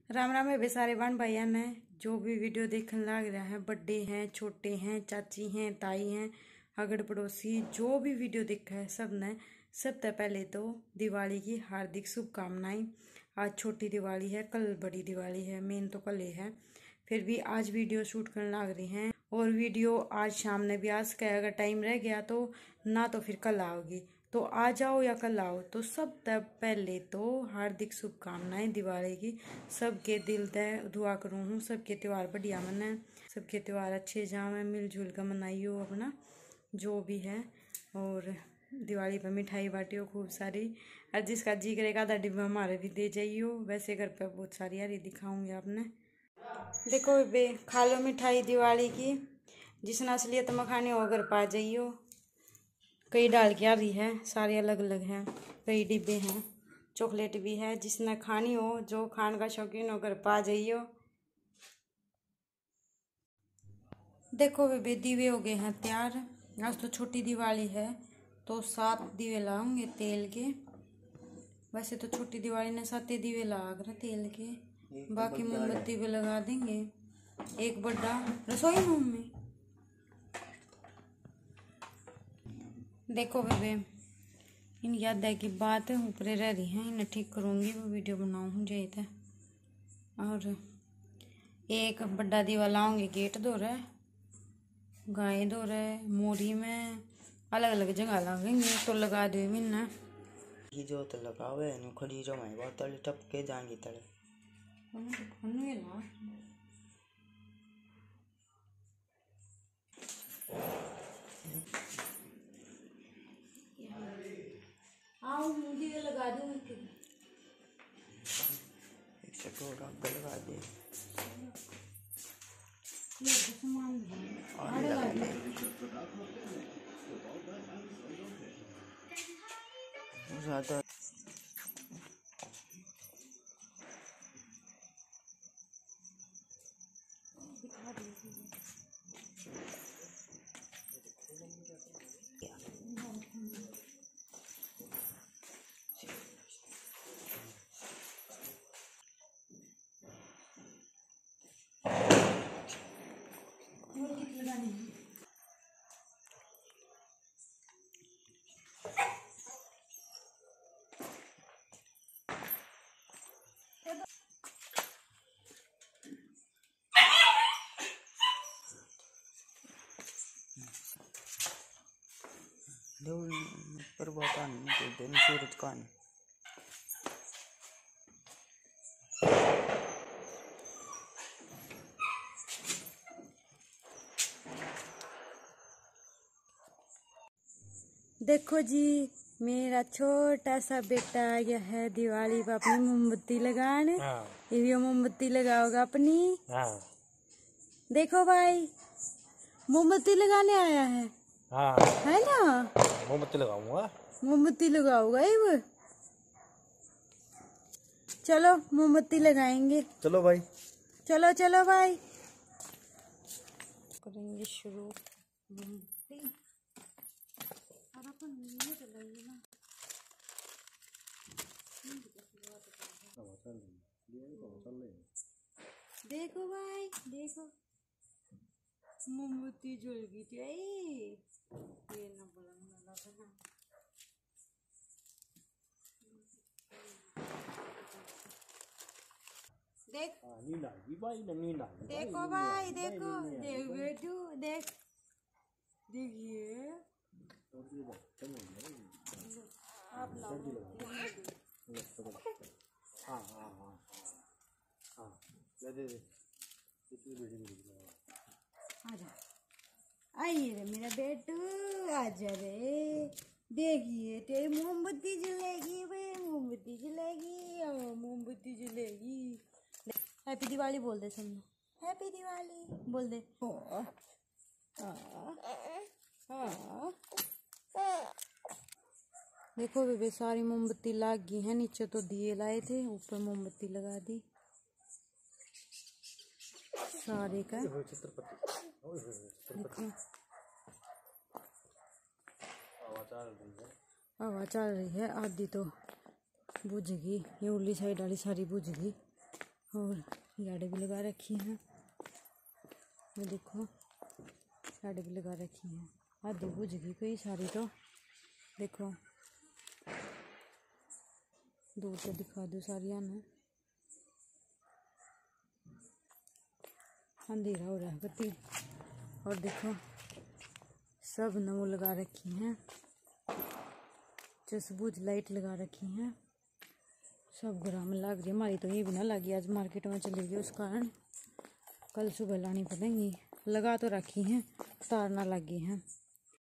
राम राम है बे सारे बहन भाइयों ने जो भी वीडियो देखने लग रहा है, बड़े हैं छोटे हैं, चाची हैं ताई हैं, अगड़ पड़ोसी जो भी वीडियो देखा है सब ने सबसे पहले तो दिवाली की हार्दिक शुभकामनाएं। आज छोटी दिवाली है, कल बड़ी दिवाली है, मेन तो कल ही है। फिर भी आज वीडियो शूट करने लग रही हैं और वीडियो आज शाम ने भी आ सके, अगर टाइम रह गया तो ना तो फिर कल आओगी, तो आ जाओ या कल आओ। तो सब तब पहले तो हार्दिक शुभकामनाएं दिवाली की। सबके दिल से दुआ करूँ हूँ सबके त्यौहार बढ़िया मनाए, सबके त्यौहार अच्छे जावे, मिलजुल कर मनाइयो अपना जो भी है। और दिवाली पर मिठाई बाटियो खूब सारी, और जिसका जी करेगा आधा डिब्बा हमारे भी दे जाइयो। वैसे घर पर बहुत सारी यारी दिखाऊंगी आपने। देखो बे खा लो मिठाई दिवाली की, जिसने असलियत में खाने हो घर पा जाइयो। कई डाल के आ रही है, सारे अलग अलग हैं, कई डिब्बे हैं, चॉकलेट भी है। जिसने खानी हो, जो खाने का शौकीन हो घर पा जाइयो। देखो बेबे दिवे हो गए हैं तैयार। आज तो छोटी दिवाली है तो 7 दिवे लाऊंगे तेल के। वैसे तो छोटी दिवाली ने 7 दिवे लाग रहे तेल के, बाकी मोमबत्ती भी लगा देंगे। एक बड़ा रसोई रूम में। देखो बेबे इन याद है की बात ऊपर रह रही है, इन्हें ठीक करूँगी, वो वीडियो बनाऊँ जाए। और एक बड़ा दीवा लाऊंगी गेट दो रहे, गाय दो रहे, मोरी में अलग अलग जगह लगेंगे तो लगा दो मिलना ही जो तो लगावे नु खड़ी जो मैं बहुत तले टपके जाएंगी तले आओ मुझे लगा दूं एक चकोरा लगा दे और लगा दे ज़्यादा पर बहुत आने तो दिन सूरज का नहीं। देखो जी मेरा छोटा सा बेटा आ गया है दिवाली पर अपनी मोमबत्ती लगाने। ये भी मोमबत्ती लगाओगा अपनी। देखो भाई मोमबत्ती लगाने आया है। है ना, मोमबत्ती लगाऊंगा। मोमबत्ती लगाओगा ये। चलो मोमबत्ती लगाएंगे, चलो भाई, चलो चलो भाई करेंगे शुरू। मोमबत्ती और अपन ये तो लगी ना। देखो भाई देखो मोमबत्ती जल गई थी। ये ना बुलाना लगा ना। देख देखो भाई देखो, देख बेटू देख, देखिए आप आइए रे मेरा बेटू, आजा रे। देखिए तेरी मोमबत्ती जलेगी भाई, मोमबत्ती जलेगी और मोमबत्ती जलेगी। हैप्पी दिवाली बोल दे सबने, हैप्पी दिवाली बोल दे। देखो बेबे सारी मोमबत्ती लग गई है, नीचे तो दिए लाए थे, ऊपर मोमबत्ती लगा दी सारे का। देखो हवा चल रही है, आधी तो बुझ गई, ये उर्ली साइड वाली सारी बुझ गई, और लाइटें भी लगा रखी हैं। ये देखो लाइटें भी लगा रखी हैं। आधी बुझ गई कोई सारी तो देखो, दूर से दिखा दो सारी में अंधेरा हो रहा है गति। और देखो सब नमो लगा रखी हैं, चसबूज लाइट लगा रखी हैं। सब घरों में लग रही है। हमारी तो ये भी ना लगी, आज मार्केट में चली गई उस कारण कल सुबह लानी पड़ेंगी। लगा तो रखी हैं, तार ना लगी हैं।